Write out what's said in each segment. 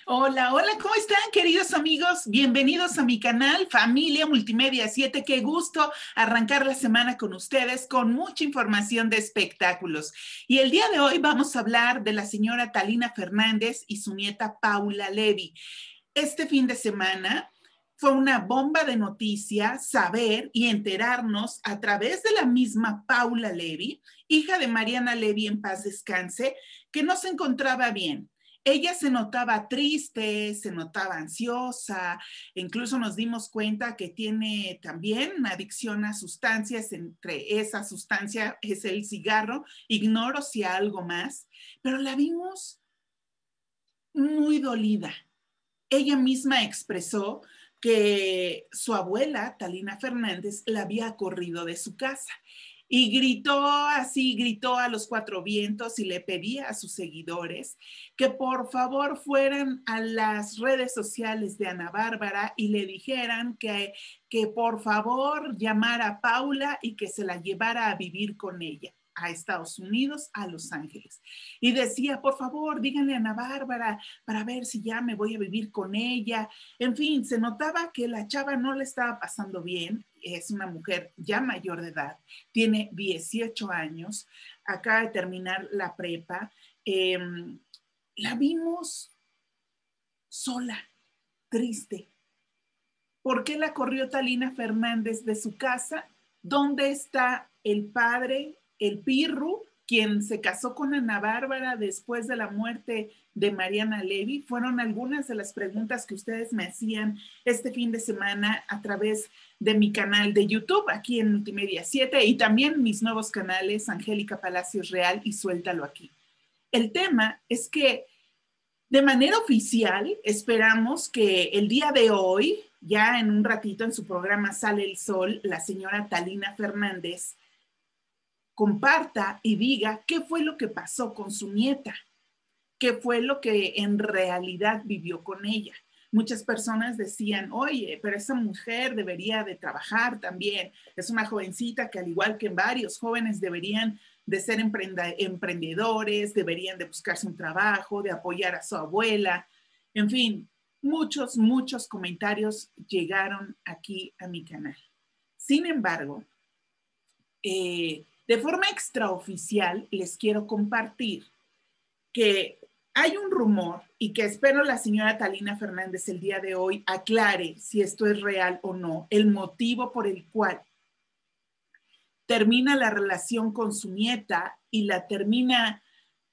Hola, hola, ¿cómo están, queridos amigos? Bienvenidos a mi canal Familia Multimedia 7. Qué gusto arrancar la semana con ustedes con mucha información de espectáculos. Y el día de hoy vamos a hablar de la señora Talina Fernández y su nieta Paula Levy. Este fin de semana fue una bomba de noticias saber y enterarnos a través de la misma Paula Levy, hija de Mariana Levy en paz descanse, que no se encontraba bien. Ella se notaba triste, se notaba ansiosa, incluso nos dimos cuenta que tiene también una adicción a sustancias, entre esa sustancia es el cigarro, ignoro si algo más, pero la vimos muy dolida. Ella misma expresó que su abuela, Talina Fernández, la había corrido de su casa y gritó a los cuatro vientos y le pedía a sus seguidores que por favor fueran a las redes sociales de Ana Bárbara y le dijeran que por favor llamara a Paula y que se la llevara a vivir con ella a Estados Unidos, a Los Ángeles. Y decía, por favor, díganle a Ana Bárbara para ver si ya me voy a vivir con ella. En fin, se notaba que la chava no le estaba pasando bien. Es una mujer ya mayor de edad, tiene 18 años, acaba de terminar la prepa. La vimos sola, triste. ¿Por qué la corrió Talina Fernández de su casa? ¿Dónde está el padre, el Pirru, quien se casó con Ana Bárbara después de la muerte de Mariana Levy? Fueron algunas de las preguntas que ustedes me hacían este fin de semana a través de mi canal de YouTube, aquí en Multimedia 7, y también mis nuevos canales, Angélica Palacios Real y Suéltalo Aquí. El tema es que de manera oficial, esperamos que el día de hoy, ya en un ratito en su programa Sale el Sol, la señora Talina Fernández comparta y diga qué fue lo que pasó con su nieta, qué fue lo que en realidad vivió con ella. Muchas personas decían, oye, pero esa mujer debería de trabajar también. Es una jovencita que al igual que varios jóvenes deberían de ser emprendedores, deberían de buscarse un trabajo, de apoyar a su abuela. En fin, muchos comentarios llegaron aquí a mi canal. Sin embargo, de forma extraoficial les quiero compartir que hay un rumor y que espero la señora Talina Fernández el día de hoy aclare si esto es real o no, el motivo por el cual termina la relación con su nieta y la termina,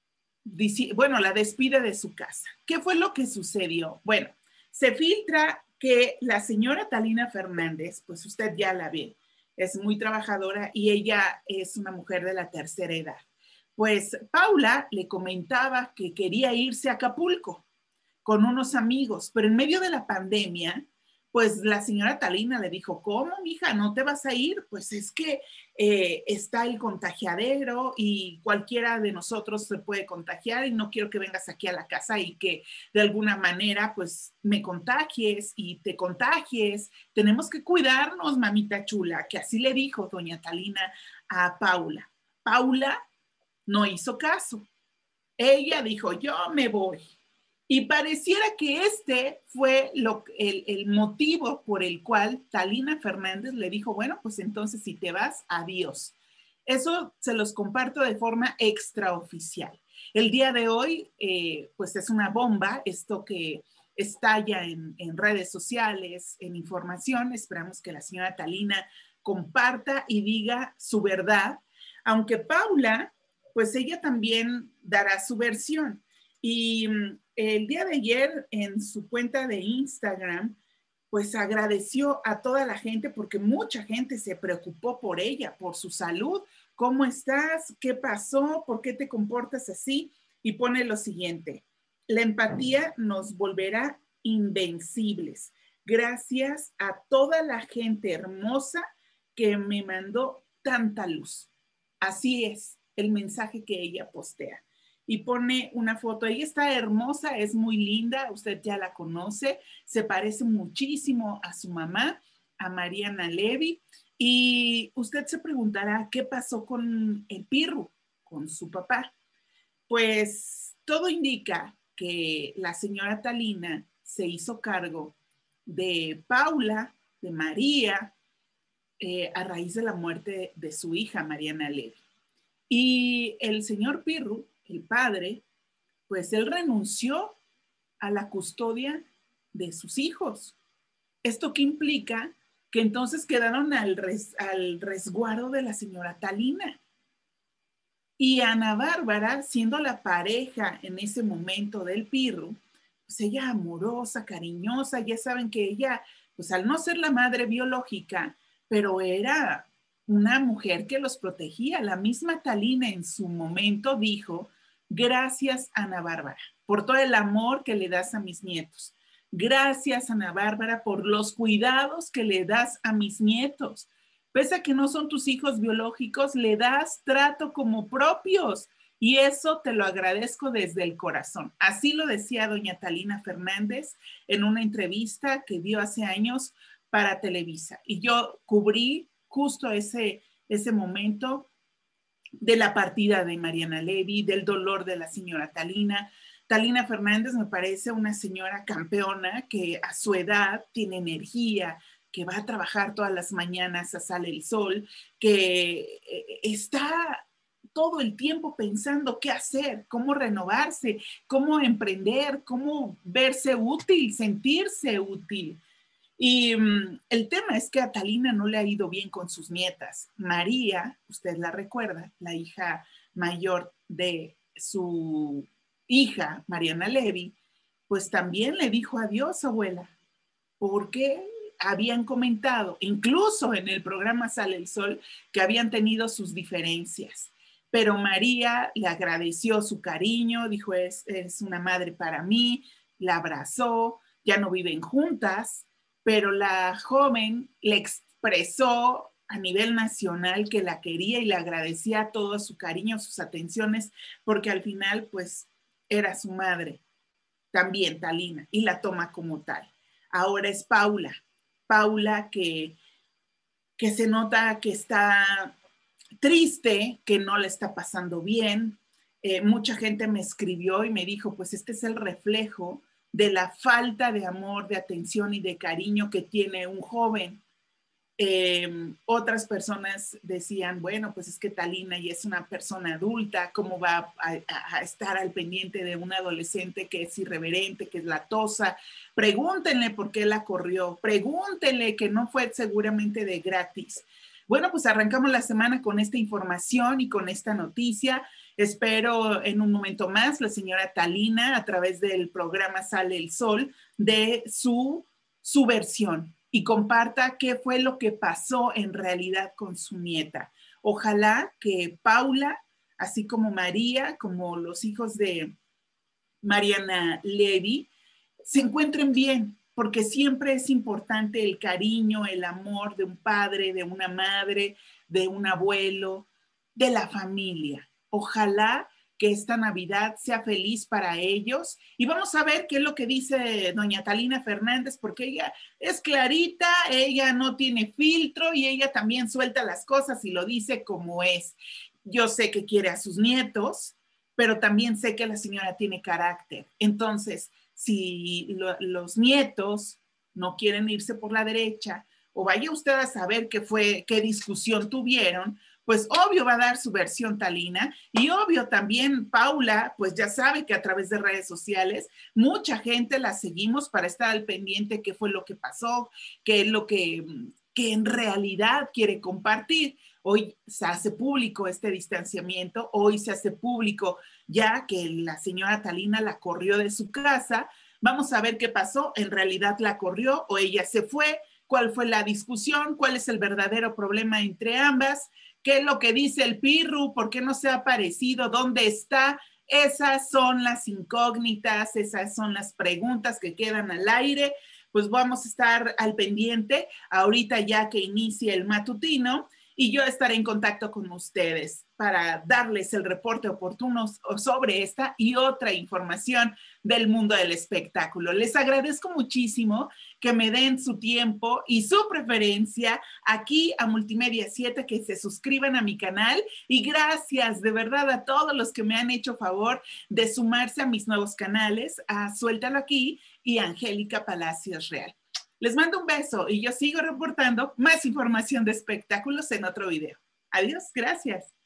bueno, la despide de su casa. ¿Qué fue lo que sucedió? Bueno, se filtra que la señora Talina Fernández, pues usted ya la ve, es muy trabajadora y ella es una mujer de la tercera edad. Pues Paula le comentaba que quería irse a Acapulco con unos amigos, pero en medio de la pandemia, pues la señora Talina le dijo, ¿cómo, mija? ¿No te vas a ir? Pues es que está el contagiadero y cualquiera de nosotros se puede contagiar y no quiero que vengas aquí a la casa y que de alguna manera pues me contagies y te contagies. Tenemos que cuidarnos, mamita chula, que así le dijo doña Talina a Paula. Paula no hizo caso. Ella dijo, yo me voy. Y pareciera que este fue el motivo por el cual Talina Fernández le dijo, bueno, pues entonces si te vas, adiós. Eso se los comparto de forma extraoficial. El día de hoy, pues es una bomba, esto que estalla en redes sociales, en información. Esperamos que la señora Talina comparta y diga su verdad, aunque Paula, pues ella también dará su versión. Y el día de ayer en su cuenta de Instagram, pues agradeció a toda la gente porque mucha gente se preocupó por ella, por su salud. ¿Cómo estás? ¿Qué pasó? ¿Por qué te comportas así? Y pone lo siguiente, la empatía nos volverá invencibles. Gracias a toda la gente hermosa que me mandó tanta luz. Así es el mensaje que ella postea. Y pone una foto, ella está hermosa, es muy linda, usted ya la conoce, se parece muchísimo a su mamá, a Mariana Levy, y usted se preguntará qué pasó con el Pirru, con su papá. Pues todo indica que la señora Talina se hizo cargo de Paula, de María, a raíz de la muerte de su hija, Mariana Levy. Y el señor Pirru, el padre, pues él renunció a la custodia de sus hijos. ¿Esto qué implica? Que entonces quedaron al resguardo de la señora Talina. Y Ana Bárbara, siendo la pareja en ese momento del Pirru, pues ella amorosa, cariñosa, ya saben que ella, pues al no ser la madre biológica, pero era una mujer que los protegía. La misma Talina en su momento dijo: gracias, Ana Bárbara, por todo el amor que le das a mis nietos. Gracias, Ana Bárbara, por los cuidados que le das a mis nietos. Pese a que no son tus hijos biológicos, le das trato como propios. Y eso te lo agradezco desde el corazón. Así lo decía doña Talina Fernández en una entrevista que dio hace años para Televisa. Y yo cubrí justo ese momento de la partida de Mariana Levy, del dolor de la señora Talina. Talina Fernández me parece una señora campeona que a su edad tiene energía, que va a trabajar todas las mañanas a Sale el Sol, que está todo el tiempo pensando qué hacer, cómo renovarse, cómo emprender, cómo verse útil, sentirse útil. Y el tema es que a Talina no le ha ido bien con sus nietas. María, usted la recuerda, la hija mayor de su hija, Mariana Levy, pues también le dijo adiós, abuela, porque habían comentado, incluso en el programa Sale el Sol, que habían tenido sus diferencias. Pero María le agradeció su cariño, dijo: es una madre para mí, la abrazó, ya no viven juntas, pero la joven le expresó a nivel nacional que la quería y le agradecía todo su cariño, sus atenciones, porque al final pues era su madre, también Talina, y la toma como tal. Ahora es Paula que se nota que está triste, que no le está pasando bien. Mucha gente me escribió y me dijo: pues este es el reflejo de la falta de amor, de atención y de cariño que tiene un joven. Otras personas decían: bueno, pues es que Talina ya es una persona adulta, ¿cómo va a estar al pendiente de un adolescente que es irreverente, que es latosa? Pregúntenle por qué la corrió, pregúntenle, que no fue seguramente de gratis. Bueno, pues arrancamos la semana con esta información y con esta noticia. Espero en un momento más la señora Talina, a través del programa Sale el Sol, de su versión y comparta qué fue lo que pasó en realidad con su nieta. Ojalá que Paula, así como María, como los hijos de Mariana Levy, se encuentren bien, porque siempre es importante el cariño, el amor de un padre, de una madre, de un abuelo, de la familia. Ojalá que esta Navidad sea feliz para ellos. Y vamos a ver qué es lo que dice doña Talina Fernández, porque ella es clarita, ella no tiene filtro y ella también suelta las cosas y lo dice como es. Yo sé que quiere a sus nietos, pero también sé que la señora tiene carácter. Entonces, si los nietos no quieren irse por la derecha, o vaya usted a saber qué discusión tuvieron, pues obvio va a dar su versión Talina, y obvio también Paula, pues ya sabe que a través de redes sociales mucha gente la seguimos para estar al pendiente qué fue lo que pasó, qué es lo que en realidad quiere compartir. Hoy se hace público este distanciamiento, hoy se hace público ya que la señora Talina la corrió de su casa. Vamos a ver qué pasó, en realidad la corrió o ella se fue, cuál fue la discusión, cuál es el verdadero problema entre ambas, qué es lo que dice el Pirru, por qué no se ha aparecido, dónde está. Esas son las incógnitas, esas son las preguntas que quedan al aire. Pues vamos a estar al pendiente ahorita ya que inicie el matutino y yo estaré en contacto con ustedes. para darles el reporte oportuno sobre esta y otra información del mundo del espectáculo. Les agradezco muchísimo que me den su tiempo y su preferencia aquí a Multimedia 7, que se suscriban a mi canal, y gracias de verdad a todos los que me han hecho favor de sumarse a mis nuevos canales, a Suéltalo Aquí y a Angélica Palacios Real. Les mando un beso y yo sigo reportando más información de espectáculos en otro video. Adiós, gracias.